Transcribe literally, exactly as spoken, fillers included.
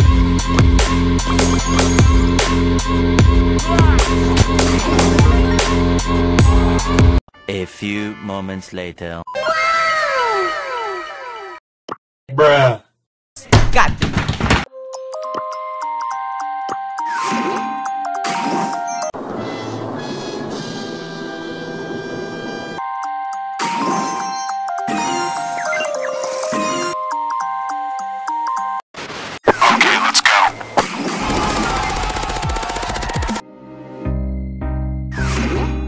A few moments later. Bruh. God. Okay, let's go.